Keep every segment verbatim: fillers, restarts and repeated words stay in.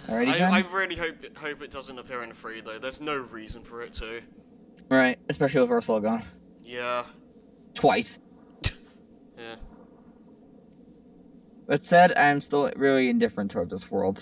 Alrighty I, then. I really hope hope it doesn't appear in three though. There's no reason for it to. Right, especially with Ursula gone. Yeah. Twice. Yeah. That said, I'm still really indifferent toward this world.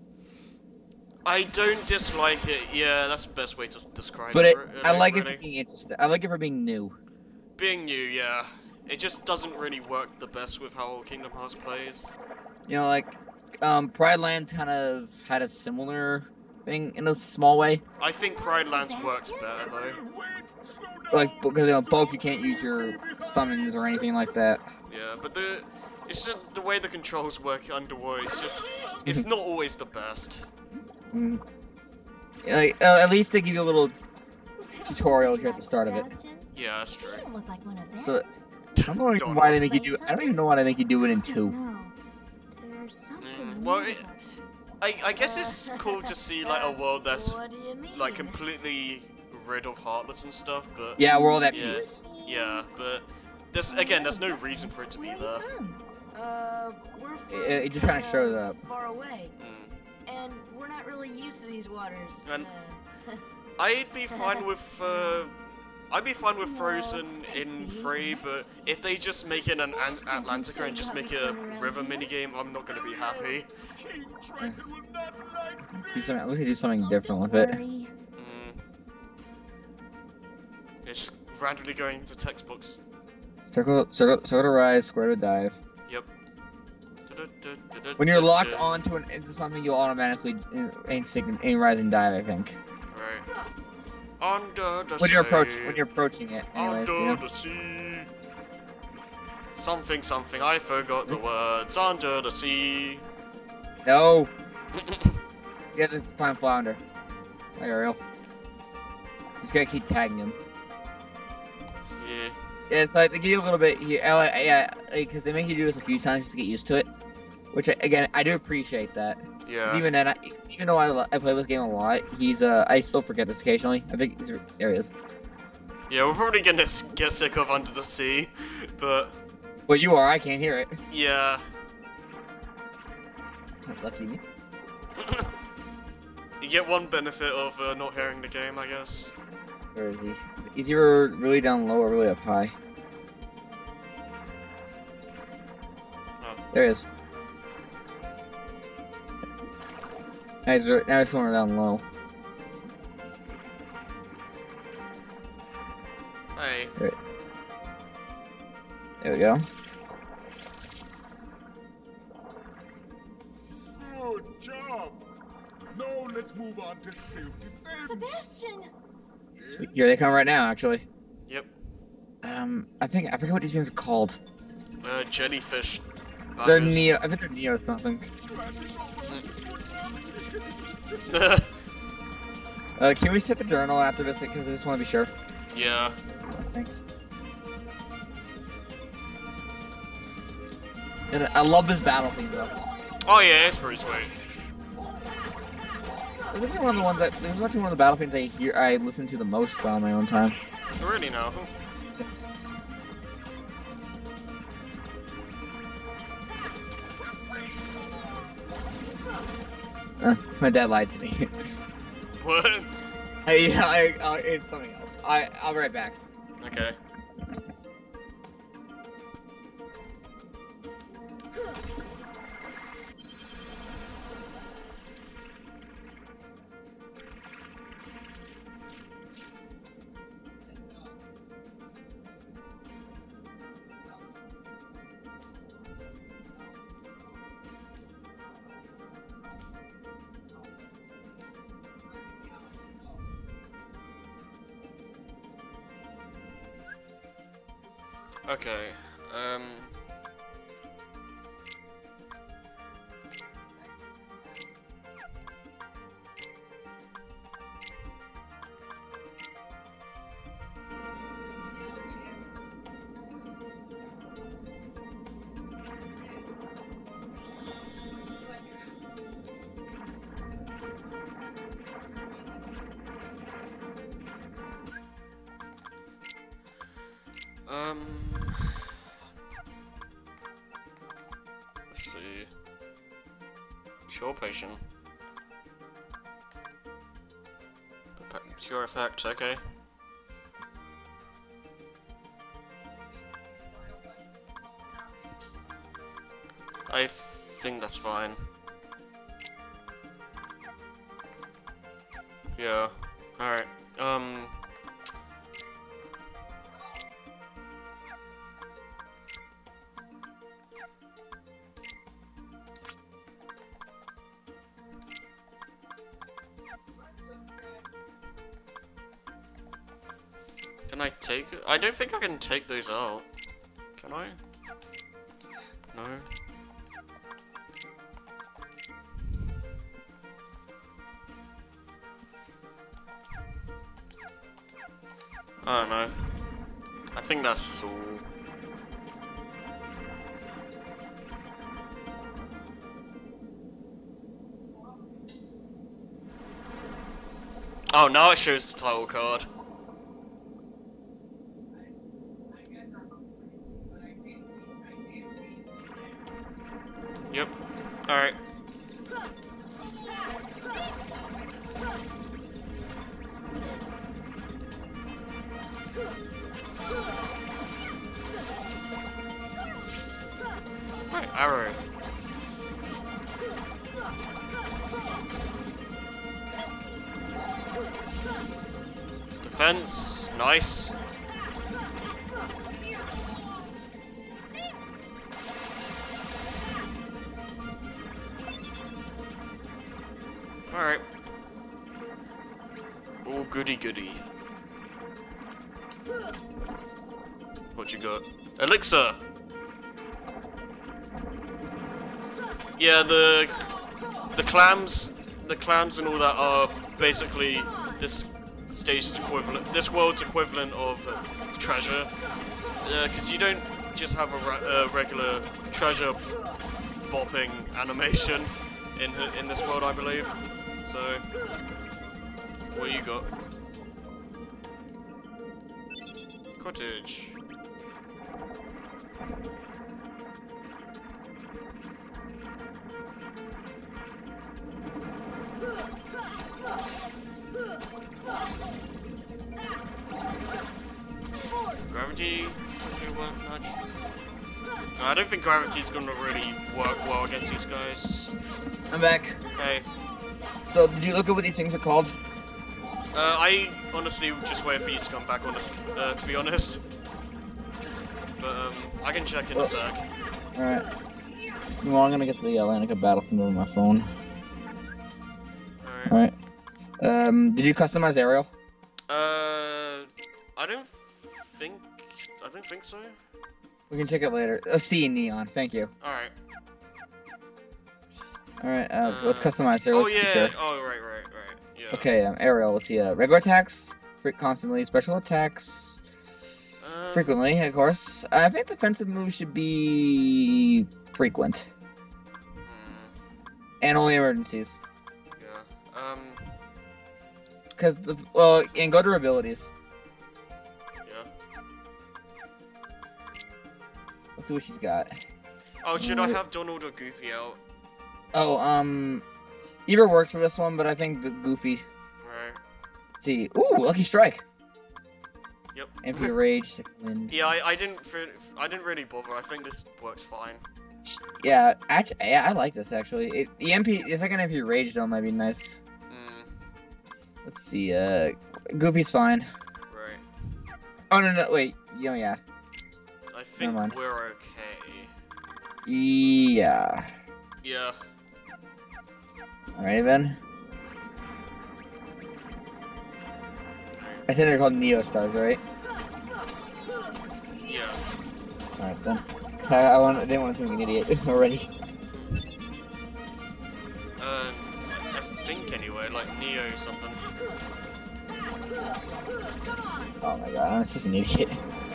I don't dislike it. Yeah, that's the best way to describe But it. it, really, I like really. it for being interesting. I like it for being new. Being new, yeah. It just doesn't really work the best with how Kingdom Hearts plays. You know, like, um, Pride Lands kind of had a similar thing in a small way. I think Pride Lands works better though. Like, because you know, both you can't use your summons or anything like that. Yeah, but the it's just the way the controls work underwater. It's just it's not always the best. Mm. Like, uh, at least they give you a little tutorial here at the start of it. Yeah, that's true. So, I don't know even why they make you do. I don't even know why they make you do it in two. Mm, well, it, I I guess it's cool to see like a world that's like completely rid of Heartless and stuff, but Yeah, we're all at yeah, peace. yeah, but there's again there's no reason for it to be there. Uh, we're from, It, it just kind of shows up. far away, Mm. and we're not really used to these waters. And- uh, I'd be fine with uh, I'd be fine with Frozen in three, but if they just make it an, an Atlantica and just make it a river minigame, I'm not gonna be happy. Do something, at least they do something different with it. Mm. Yeah, just randomly going into textbooks. Circle, circle, circle to rise, square to dive. Yep. When you're locked onto an into something, you'll automatically aim, aim rise and dive. I think. Right. Under the When you're sea. approach, when you're approaching it, anyways. Under You know? the sea. Something, something. I forgot the words. Under the sea. No. You have to find Flounder. Like Ariel. Just gotta keep tagging him. Yeah. Yeah, it's like they give you a little bit here. I like, yeah, because they make you do this a few times just to get used to it. Which again, I do appreciate that. 'Cause Yeah. Even then, I, 'cause even though I, lo- I play this game a lot, he's uh I still forget this occasionally. I think he's, there he is. Yeah, we're probably gonna s- get sick of Under the Sea, but Well, you are. I can't hear it. yeah. Lucky me. You get one benefit of uh, not hearing the game, I guess. Where is he? Is he really down low or really up high? Oh. There he is. Now he's, very, now he's somewhere down low. Hey. There, there we go. Good job. Now let's move on to self-defense. Sebastian! Sweet. Here they come right now, actually. Yep. Um, I think I forget what these things are called. Uh, jellyfish. The buggers. Neo. I think they're Neo something. Uh, can we set the journal after this? Because I just want to be sure. Yeah. Thanks. And I love this battle theme though. Oh yeah, it's pretty sweet. This is one of the ones that this is actually one of the battle themes I hear I listen to the most on my own time. Really no. Uh, my dad lied to me. What? Hey, I, I, it's something else. I I'll be right back. Okay. Okay. Um. Um. Let's see. Sure, patient. Pure effect, okay. I think that's fine. Yeah. Alright. Um... Can I take it? I don't think I can take those out. Can I? No. I don't know. I think that's all. Oh, now it shows the title card. Yep. Alright. Right, arrow. Defense, nice. Alright. Oh, goody goody. What you got? Elixir! Yeah, the the clams, the clams and all that are basically this stage's equivalent, this world's equivalent of uh, treasure. Because uh, you don't just have a, re a regular treasure bopping animation in the, in this world, I believe. So, what you got? Cottage. Gravity doesn't work much. No, I don't think gravity's gonna really work well against these guys. I'm back. Hey. So, did you look at what these things are called? Uh, I honestly just waited for you to come back, honest, uh, to be honest. But, um, I can check in well, a sec. Alright. Well, I'm gonna get the Atlantica Battlefield on my phone. Alright. Alright. Um, did you customize Ariel? Uh, I don't think, I don't think so. We can check it later. Uh, C Neon, thank you. Alright. Alright, uh, Uh, let's customize Ariel. Oh yeah, Sure. oh right, right, right, yeah. Okay, um, Ariel, let's see, uh, regular attacks, freak constantly, special attacks, Um, frequently, of course. I think defensive moves should be frequent, hmm, and only emergencies. yeah, um, Because, the well, and go to abilities. yeah. Let's see what she's got. Oh, should I have Donald or Goofy out? Oh, um, either works for this one, but I think the Goofy. Right. Let's see, ooh, Lucky Strike. Yep. M P Rage, Sick Wind. Yeah, I, I didn't feel, I didn't really bother. I think this works fine. Yeah, actually, yeah, I like this actually. It, the M P, the second M P Rage though might be nice. Hmm. Let's see, uh, Goofy's fine. Right. Oh no, no, wait, yeah, yeah, I think mind. we're okay. yeah. Yeah. Alright, Ben. I said they're called Neo Stars, right? Yeah. Alright then. I, I, want, I didn't want to be an idiot already. Uh, I think anyway, like Neo something. Oh my god, I'm just an idiot.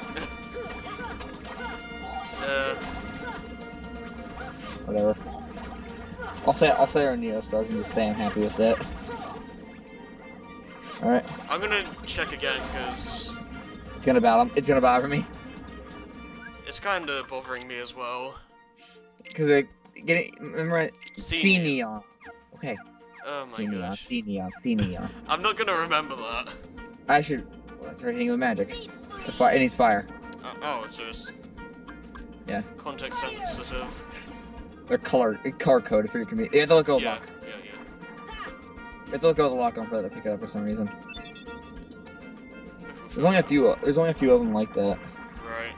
uh. Whatever. I'll say I'll say our Neo Stars and just say I'm happy with that. Alright. I'm gonna check again because It's gonna battle it's gonna bother me. it's kind of bothering me as well. Cause like getting remember C C Neon. Okay. Oh my See neon, gosh. see neon, see neon. I'm not gonna remember that. I should well, start hitting with magic. The fire, it needs fire. Uh, oh, it's just Yeah. context sensitive. They're color, color coded for your community. You have to let go of Yeah, lock. yeah, yeah. You have to let go of the lock on for that to pick it up for some reason. There's only a few. There's only a few of them like that. Right.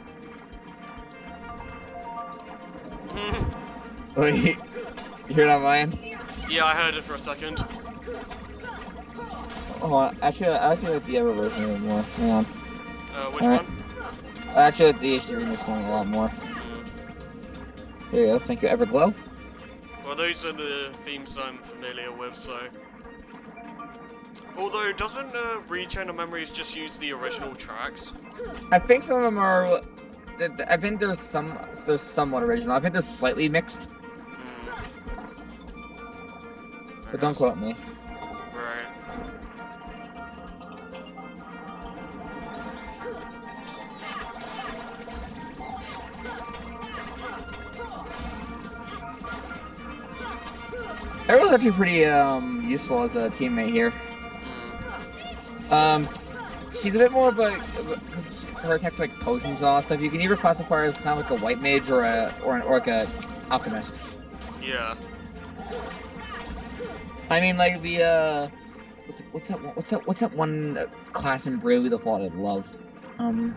Wait, you hear that, Ryan? Yeah, I heard it for a second. Oh, actually, I actually like the Ever version of it more. Hang on. Uh, which All right. one? I actually like the H D remix one a lot more. Mm. There you go. Thank you, Everglow. Well, those are the themes I'm familiar with, so... Although, doesn't uh, Rechain of Memories just use the original tracks? I think some of them are. I think there's some. There's somewhat original. I think they're slightly mixed, Mm. but don't quote me. Right. Everyone's actually pretty um useful as a teammate here. Mm. Um, she's a bit more of a because her attacks like potions and all that stuff. You can either classify her as kind of like a white mage or a or an or like a alchemist. Yeah. I mean, like the uh, what's what's that one, what's that what's that one class in Bravely Default I love? Um,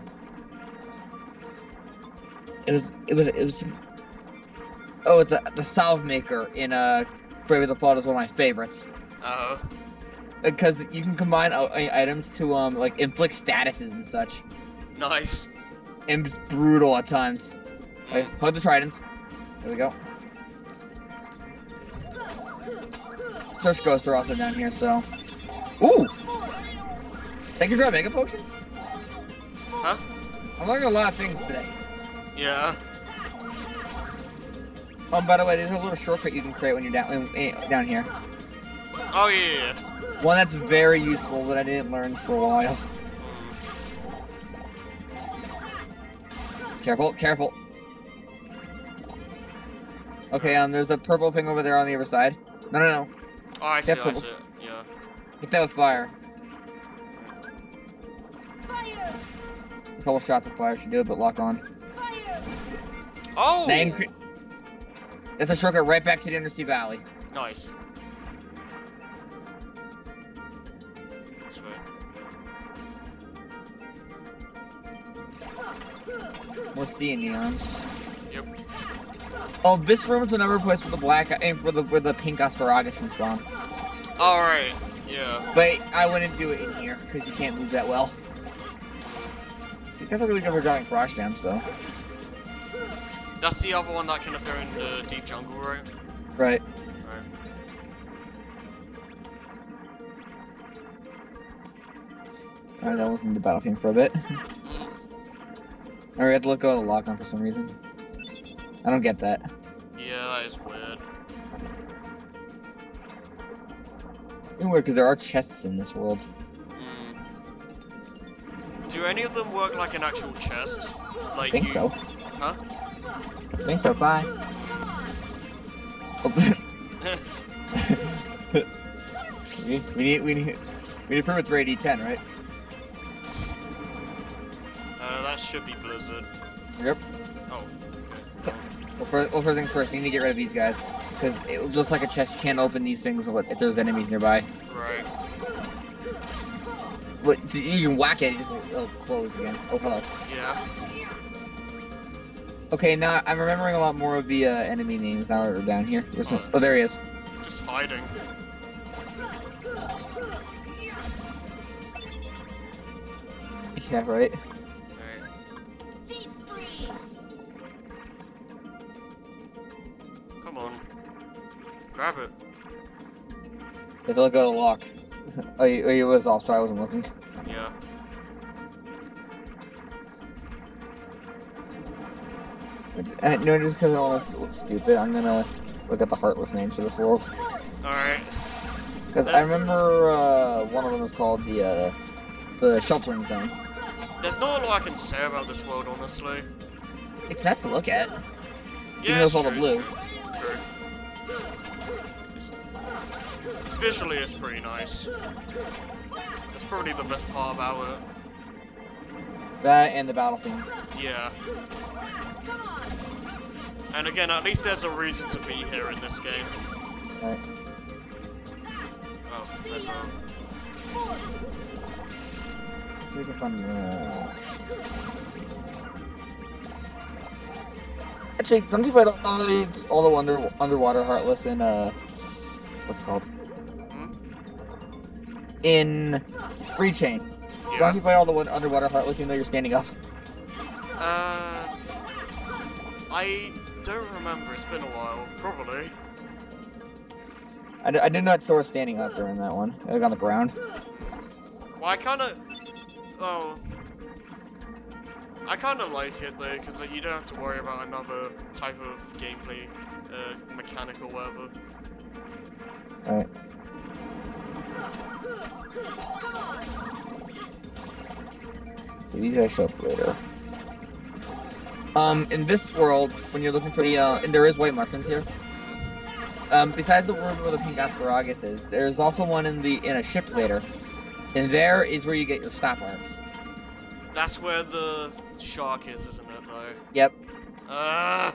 it was it was it was. Oh, it's a, the Salve Maker in uh Bravely Default is one of my favorites. Uh-huh. Because you can combine uh, items to um like inflict statuses and such, Nice. and it's brutal at times. Like, hug the tridents. There we go. Search ghosts are also down here, so. Ooh! Thank you for mega potions? Huh? I'm learning a lot of things today. Yeah. Um, by the way, there's a little shortcut you can create when you're down eh, down here. Oh, yeah, yeah, yeah. One that's very useful that I didn't learn for a while. Careful, careful. Okay, um, there's a purple thing over there on the other side. No, no, no. Oh, I see, Yeah, I purple. see it. Yeah. Hit that with fire. Fire! A couple shots of fire should do it, but lock on. Fire! Oh! That incre- That's a shortcut right back to the Undersea Valley. Nice. This way. More sea neons. Yep. Oh, this room is another place with the black and where the where the pink asparagus can spawn. Alright. Yeah. But I wouldn't do it in here because you can't move that well. You guys are really good for dropping frost gems, though. That's the other one that can appear in the deep jungle, right? Right. Right. Alright, that wasn't the battle theme for a bit. Mm. Alright, we have to let go of the lock on for some reason. I don't get that. Yeah, that is weird. It's weird because there are chests in this world. Mm. Do any of them work like an actual chest? Like I think you... so. Huh? I think so. Bye. we, we need we need we need to prove it's rated ten, right? Uh, that should be Blizzard. Yep. Oh, okay. Well, first, well, first things first, you need to get rid of these guys because it just like a chest, you can't open these things if there's enemies nearby. Right. But so you can whack it, it just it'll close again. Oh, hello. Yeah. Okay, now I'm remembering a lot more of the uh, enemy names now that we're down here. There's some- Oh. oh, there he is. Just hiding. Yeah, right. Right. Come on. Grab it. You have to let go of the lock. Oh, you, oh, you was off. Sorry, I wasn't looking. Yeah. Uh, no, just because I don't want to look stupid, I'm gonna look at the heartless names for this world. Alright. Because I remember uh, one of them was called the uh, the sheltering zone. There's not a lot I can say about this world, honestly. It's nice to look at. Yeah, though it's it's all the true, blue. True. true. It's... visually it's pretty nice. That's probably the best part about it. That and the battlefield. Yeah. And again, at least there's a reason to be here in this game. Right. Oh, there's one. Let's see if we can find the... Actually, don't you fight all the, all the under, underwater Heartless in, uh... what's it called? Hmm? In Free Chain. Yeah. Don't you fight all the one underwater Heartless even though you're standing up? Uh... I don't remember, it's been a while. Probably. I, d I did not store standing up during that one. I was on the ground. Well, I kinda... Oh... I kinda like it though, because like, you don't have to worry about another type of gameplay, uh, mechanic or whatever. Alright. So these guys show up later. Um, in this world, when you're looking for the, uh, and there is white mushrooms here. Um, besides the world where the pink asparagus is, there's also one in the, in a ship later. And there is where you get your stop arcs. That's where the shark is, isn't it though? Yep. Uh,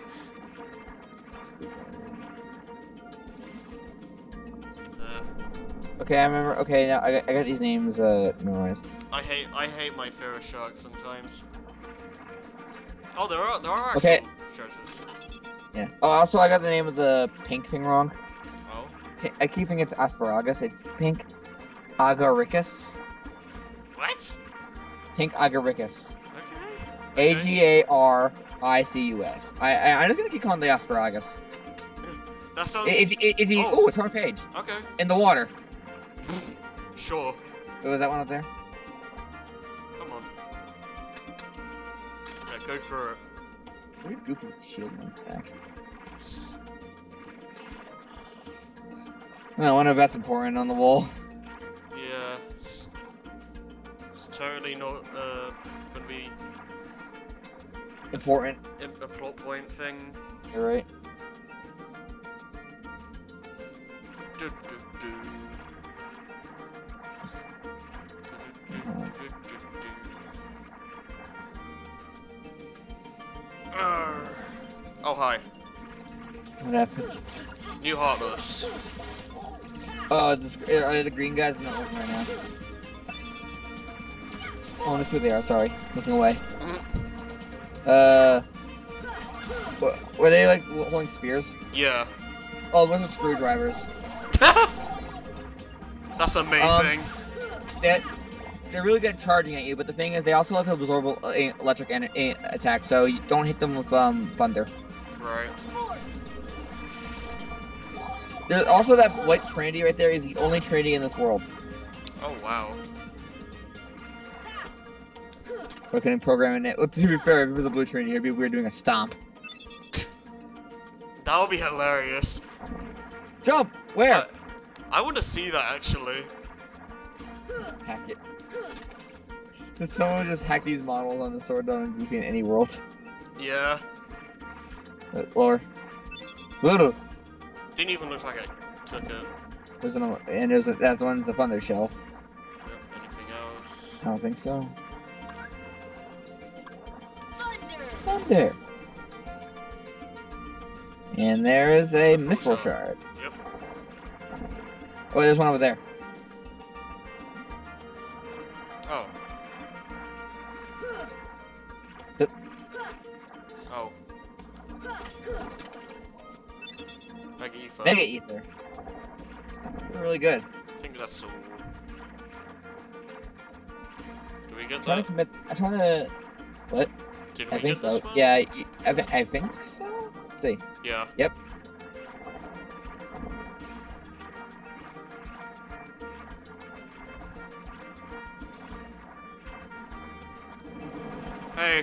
uh, Okay, I remember, okay, now I got, I got these names, uh, memorized. I hate I hate my fear of sharks sometimes. Oh, there are there are actual Okay. treasures. Yeah. Oh, also, I got the name of the pink thing wrong. Oh. Pi- I keep thinking it's asparagus. It's pink agaricus. What? Pink agaricus. Okay. A G A R I C U S. I, I, I'm just gonna keep calling it the asparagus. That sounds. If, if, if you, Oh. oh, a torn page. Okay. In the water. Sure. Oh, was that one up there? Come on. Yeah, go for it. Weird goofy with the shield on his back. I wonder if that's important on the wall. Yeah. It's, it's totally not uh, gonna be Important. a, a plot point thing. You're right. Do, do, do. Arr. Oh, hi. What happened? New Heartless. Oh, this, are the green guys not looking right now? Oh, let's see who they are. Sorry, looking away. Uh, wh- were they like holding spears? Yeah. Oh, those are screwdrivers. That's amazing. Um, that they're really good at charging at you, but the thing is, they also like to absorb uh, electric and uh, attack, so you don't hit them with um thunder. Right. There's also that white Trinity right there is the only Trinity in this world. Oh wow. We're gonna program it. Well, to be fair, if it was a blue Trinity, it'd be weird doing a stomp. That would be hilarious. Jump! Where? Uh, I want to see that actually. Hack it. Does someone just hack these models on the Sword Dawn and Goofy in any world? Yeah. Uh, lower. Little. Didn't even look like I took it. There's an, and there's a, that one's the Thunder Shell. Yep, anything else? I don't think so. Thunder! Thunder. And there is a Mithril Shard. Yep. Oh, there's one over there. Oh. The Oh. Mega Ether. Mega Ether. You're really good. I think that's all. Do we get I'm trying that? to commit. I'm trying to. What? Did we I think get so. this one? Yeah, I, I, thi- I think so. Let's see. Yeah. Yep. Hey.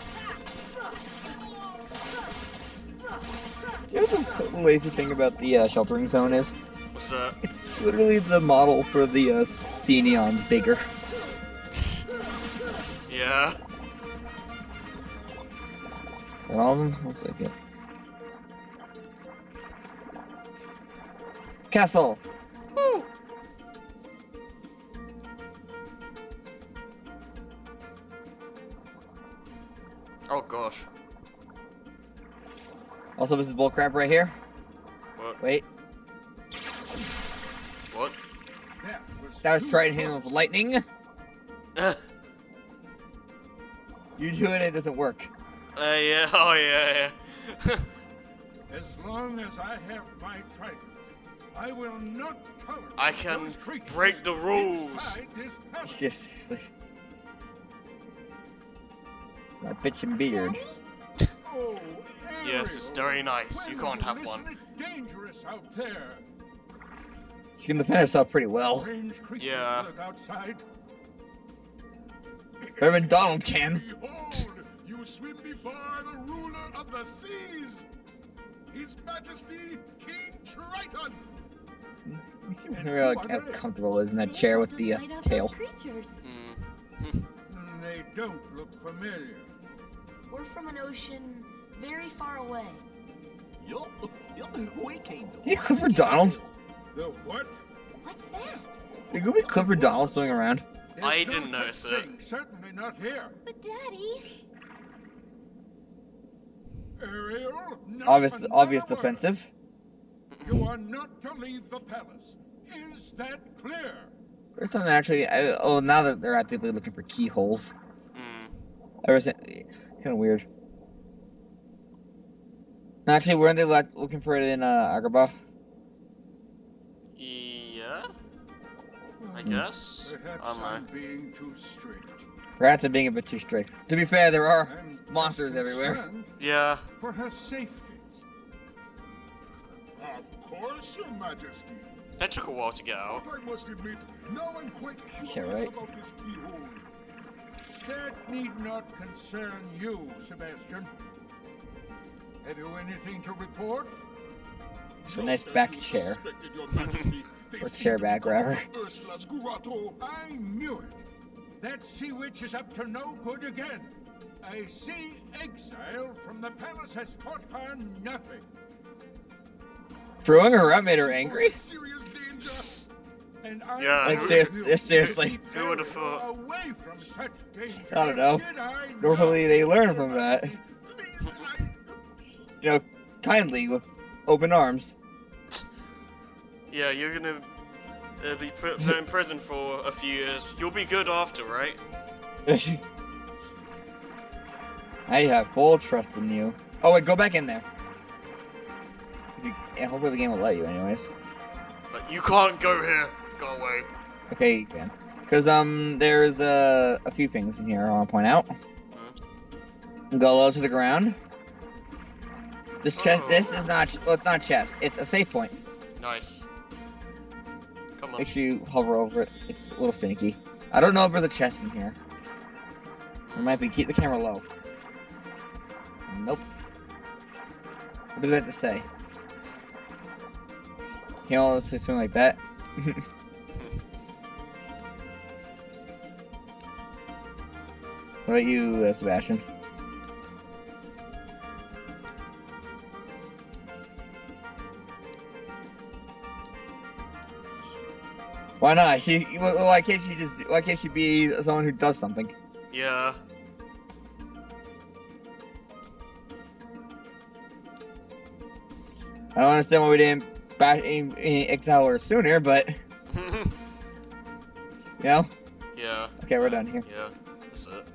You know what the lazy thing about the uh, sheltering zone is? What's that? It's literally the model for the uh, sea neons bigger. Yeah. And all of them looks like it. Castle. Woo. Also, this is bullcrap right here. What? Wait. What? That was trying to hit him with lightning. You do it, it doesn't work. Uh, yeah, oh yeah, yeah. As long as I have my trident, I will not tolerate I can those creatures break the rules. inside this palace. Yes, seriously. My bitchin' beard. Oh, Yes, it's Ariel, very nice. You when can't have listen, one. it's dangerous out there. She can defend herself pretty well. Strange creatures Yeah. lurk outside. Better than Donald can. Behold, you swim before the ruler of the seas, His Majesty King Triton. I wonder like, how comfortable it is in that chair with the uh, tail. Creatures. Mm. They don't look familiar. We're from an ocean very far away. Yup, yup, we came to Is it Clifford Donald? The what? What's that? Is it be Clifford Donald swimming around? I There's didn't no notice such it. thing, certainly not here. But Daddy. Ariel, not Obvious, another obvious word. defensive. You are not to leave the palace. Is that clear? There's something actually. I, oh, now that they're actively looking for keyholes. Mm. Ever since, kind of weird. Actually, weren't they like, looking for it in uh, Agrabah? Yeah, I guess. Perhaps I don't I'm know. being too strict. Perhaps I'm being a bit too strict. To be fair, there are I'm monsters just everywhere. concerned Yeah. For her safety. Of course, Your Majesty. That took a while to get out. But I must admit, now I'm quite curious Yeah, right. about this keyhole. That need not concern you, Sebastian. Have you anything to report? It's a nice Just as back you chair. suspected, Your Majesty, they Or seem chair to be back, coming rather. from Ursula's grotto. I knew it. That sea witch is up to no good again. A sea exile from the palace has taught her nothing. Throwing her around made her angry? Serious danger. And I Yeah. Like, urge serious- you seriously. to keep Who would've Ariel thought? Away from such danger. I don't know. Did I not? Normally they learn from that. Please, I... You know, kindly, with open arms. Yeah, you're gonna uh, be put, put in prison for a few years. You'll be good after, right? I have full trust in you. Oh wait, go back in there. If you, yeah, hopefully the game will let you anyways. But you can't go here. Go away. Okay, you can. Because, um, there's uh, a few things in here I want to point out. Go low to the ground. This chest, Oh. this is not, well, it's not chest. It's a safe point. Nice. Come on. Make sure you hover over it. It's a little finicky. I don't know if there's a chest in here. There might be. Keep the camera low. Nope. What does that have to say? Can't always say something like that. What about you, uh, Sebastian? Why not? She. Why can't she just? Why can't she be someone who does something? Yeah. I don't understand why we didn't bash, in, in exile her sooner, but you know. Yeah. Okay, we're done here. Yeah. That's it.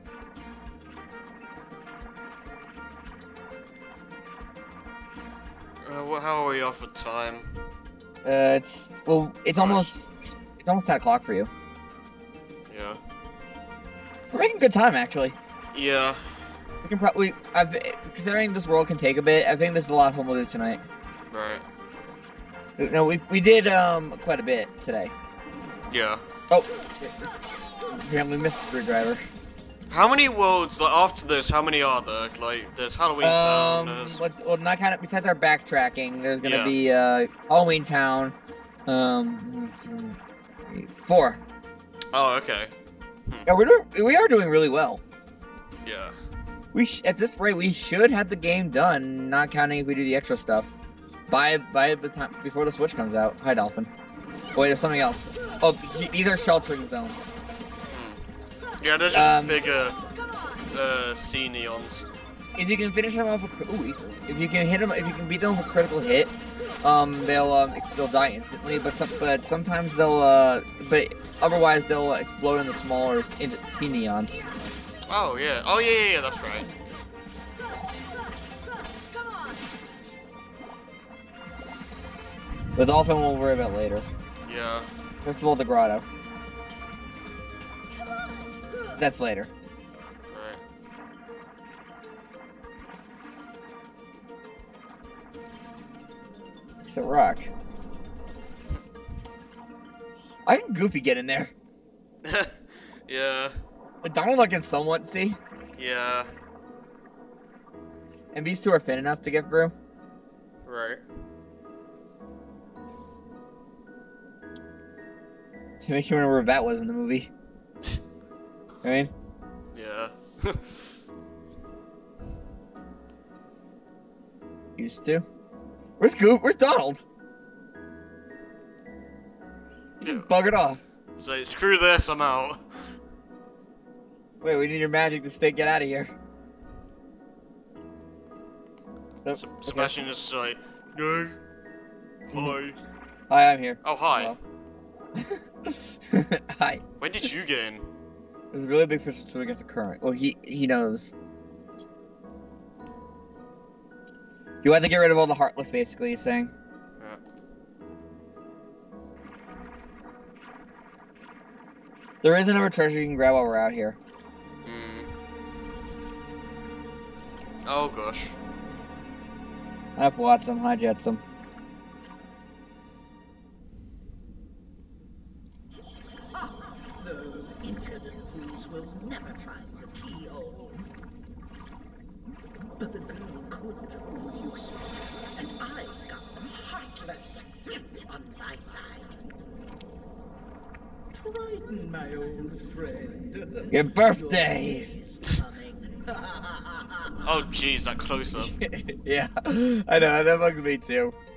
Uh, well, how are we off for time? Uh, it's well, it's almost it's almost ten o'clock for you. Yeah. We're making good time, actually. Yeah. We can probably, I've, considering this world can take a bit, I think this is the last one we'll do tonight. Right. No, we we did um quite a bit today. Yeah. Oh, apparently we missed a screwdriver. How many worlds, like, after this, how many are there? Like, there's Halloween Town, Um, there's... what's, well, not kind of besides our backtracking. There's gonna Yeah. be uh Halloween Town, um, one, two, three, four. Oh, okay. Yeah, we're doing, we are doing really well. Yeah. We sh at this rate we should have the game done, not counting if we do the extra stuff. By by the time before the Switch comes out. Hi, Dolphin. Oh, wait, there's something else. Oh, these are sheltering zones. Yeah, they're just Um, bigger, uh, sea neons. if you can finish them off with ooh, ethers. If you can hit them, if you can beat them with a critical hit, um, they'll um, they'll die instantly. But some, but sometimes they'll uh, but otherwise they'll explode in the smaller sea neons. Oh yeah. Oh yeah, yeah, yeah. That's right. The dolphin we'll worry about later. Yeah. First of all, the grotto. That's later. Right. It's a rock. I can Goofy get in there. Yeah. Donald I can somewhat see. Yeah. And these two are thin enough to get through. Right. It makes you wonder where that was in the movie. I mean, Yeah. used to. Where's Goof? Where's Donald? He just Yeah. buggered off. So screw this, I'm out. Wait, we need your magic to stay. Get out of here. Nope. Se- Okay. Sebastian is just like, no. Hi. Hi, I'm here. Oh, hi. Hello. Hi. When did you get in? There's a really big fish swimming against the current. Well, he he knows. You have to get rid of all the heartless, basically. He's saying. Yeah. There is another treasure you can grab while we're out here. Mm. Oh gosh. Hi, Flotsam. Hi, Jetsam. Those impudent fools will never find the keyhole. But the girl could prove useful, and I've got the heartless on my side. Triton, my old friend. Your birthday! Your day is coming. Oh jeez, that close up. Yeah, I know, that bugs me too.